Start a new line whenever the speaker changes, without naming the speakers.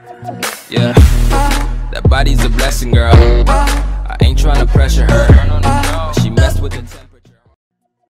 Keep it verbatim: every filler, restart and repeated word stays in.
Yeah, that body's a blessing, girl. I ain't tryna pressure her.